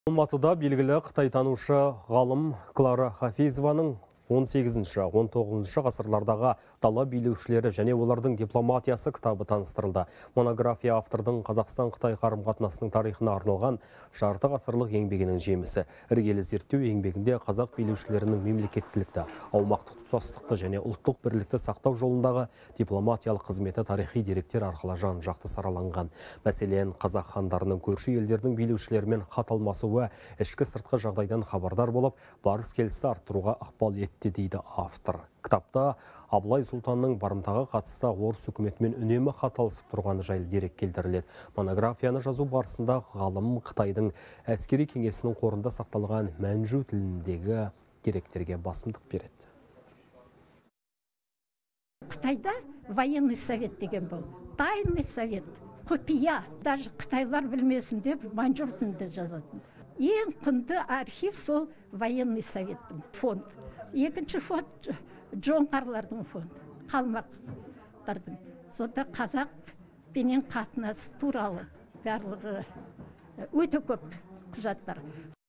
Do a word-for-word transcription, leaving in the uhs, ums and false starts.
Алматыда белгілі қытайтанушы ғалым Клара Хафизованың он сегізінші он тоғызыншы ғасырлардағы дала билеушілері және олардың дипломатиясы кітабы таныстырылды. Монография автордың Қазақстан-Қытай қарым-қатынасының тарихына арналған жарты ғасырлық еңбегінің жемісі. Іргелі зерттеу еңбегінде қазақ билеушілерінің мемлекеттілікті, аумақтық тұтастықты және ұлттық бірлікті сақтау жолындағы дипломатиялық қызметі тарихи деректер арқылы жан-жақты сараланған. Мәселен, қазақ хандарының көрші елдердің билеушілерімен хат алмасуы ішкі сыртқы жағдайдан хабардар болып, барыс-келісті арттыруға ықпал етті дейді автор. Кітапта Абылай Сұлтанның барымтаға қатысты орыс үкіметімен үнемі хат алысып тұрғаны жайлы дерек келтіріледі. Монографияны жазу барысында ғалым Қытайдың әскери кеңесінің қорында сақталған Мәнжу тіліндегі деректерге басымдық береді. Қытайда военный совет деген бұл. Тайный совет, құпия. Даже қытайлар білмесін деп манжур тілінде жазатын. Ең құнды архив сол военный советтің фонд. Екінші фонд жоңғарлардың фонды, қалмақтардың. Сонда қазақ пенен қатынасы туралы барлығы өте көп құжаттар.